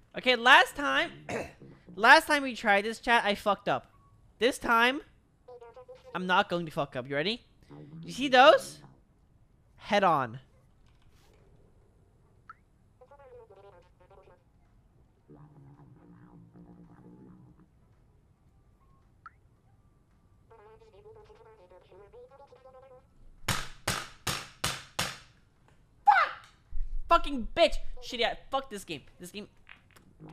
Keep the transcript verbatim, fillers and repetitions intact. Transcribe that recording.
Okay, last time, last time we tried this, chat, I fucked up. This time, I'm not going to fuck up. You ready? You see those? Head on. Fuck! Fucking bitch! Shit, yeah, fuck this game. This game